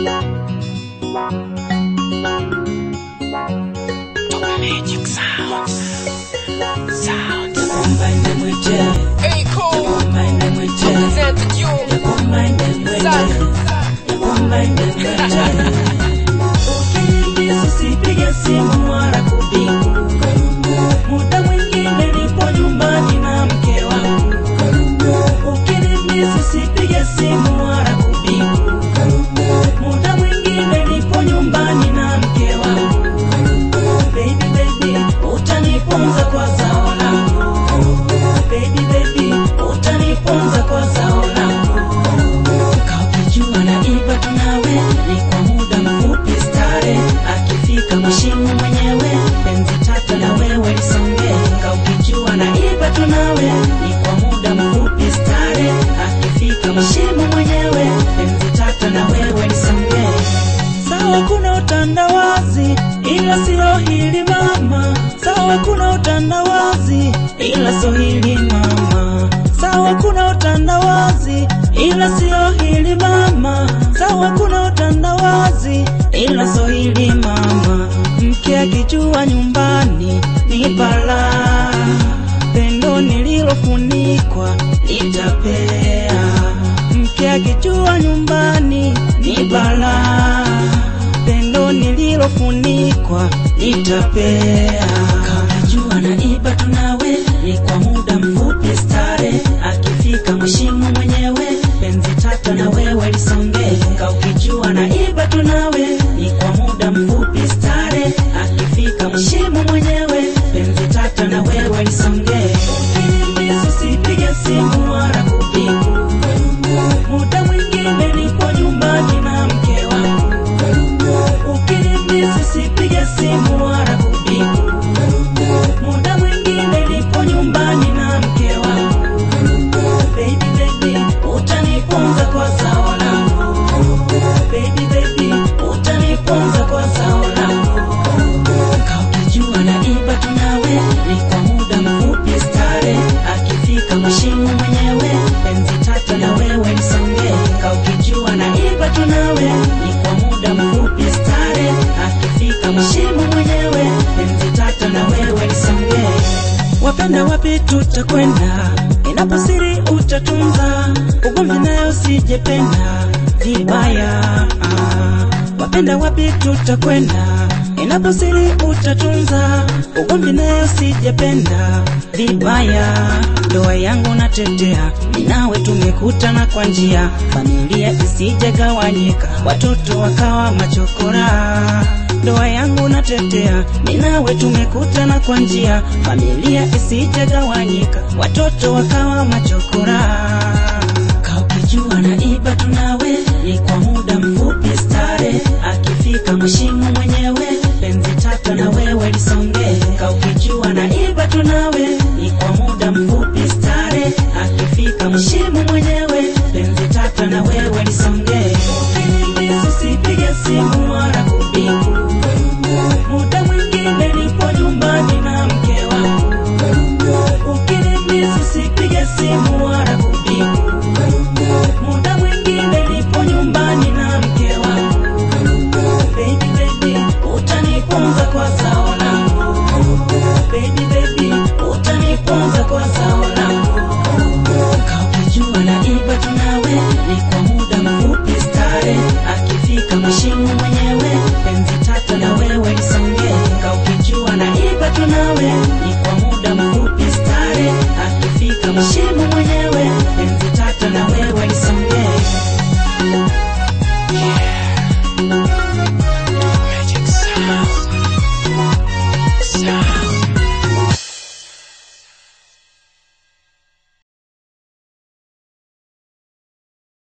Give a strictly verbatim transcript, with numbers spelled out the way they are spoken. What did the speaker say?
Magic sounds, sounds. Combine them with Zack. Hey, cool. Combine them with Zack. Represented you. Combine them with Zack. Zack. Combine them with Zack. Ukinimbisi usipige simu wala kupiga. Muda mwingine nipo nyumbani na mke wangu. Ukinimbisi usipige simu wala kupiga. Muda mwingine nipo nyumbani na mke wangu. Baby baby, utaniponza kwa zao langu. Baby baby, utaniponza kwa zao langu. Kaukijua na iba tunawe, ni kwa muda mfupi stare. Akifika mwishimu mwenyewe, penzi tata na wewe lisonge. Kaukijua na iba tunawe, ni kwa muda mfupi stare. Akifika mwishimu mwenyewe, penzi tata na wewe lisonge. Sawa kuna utandawazi, ila sio hili mama. Sawa kuna utandawazi, ila sio hili mama. Sawa kuna utandawazi, ila sio hili mama. Sawa kuna utandawazi, ila sio hili mama. Mke akijua nyumbani ni balaa. Pendo nililofunikwa litapea. Mke akijua nyumbani ni balaa. Pendo nililofunikwa litapea. Kaujua na iba tunawe, ni kwa muda mfupi stare. Akifika mwishimu mwenyewe, penzi tata na wewe lisonge. Kaukijua na iba tunawe, ni kwa muda mfupi stare. Akifika mwishimu mwenyewe, penzi tata na wewe lisonge. Ukinimbisi usipige simu wala kupiga. Muda mwingine nipo nyumbani na mke wangu. Ukinimbisi usipige simu wala kupiga. Muda mwingine nipo nyumbani na mke wangu. Baby baby, utaniponza kwa zao langu. Baby baby, utaniponza kwa zao langu. Kaukijua na iba tunawe, ni kwa muda mfupi stare. Akifika mwishimu mwenyewe, penzi tata na wewe lisonge. Kaukijua na iba tunawe, ni kwa muda mfupi stare. Akifika mwishimu mwenyewe, penzi tata na wewe lisonge. Wapenda wapi tutakwenda, inaposiri utatunza. Ugomvi nayo sijependa vibaya. Wapenda wapi tutakwenda, inaposiri utatunza. Ugomvi nayo sijependa vibaya. Ndoa yangu natetea, ninawe tumekutana kwa njia. Familia isijegawanyika, watoto wakawa machokora. Ndoa yangu natetea, ninawe tumekutana kwa njia. Familia isijegawanyika, watoto wakawa machokora. Kaukijua na iba tunawe, ni kwa muda mfupi stare. Akifika mwishimu mwenyewe, penzi tata na wewe lisonge. Kaukijua na iba tunawe, ni kwa muda mfupi stare. Akifika mwishimu mwenyewe, penzi tata na wewe lisonge. Ukinimbisi usipige simu wala kupiga. Muda mwingine nipo nyumbani na mke wangu. Ukinimbisi usipige simu wala kupiga. Muda mwingine nipo nyumbani na mke wangu. Baby baby, utaniponza kwa zao langu. Baby baby, utaniponza kwa zao langu. Kaukijua na iba tunawe, ni kwa muda mfupi stare. Akifika mwishimu mwenyewe, penzi tata na wewe lisonge. Kaukijua na iba tunawe, ni kwa muda mfupi stare. Akifika mwishimu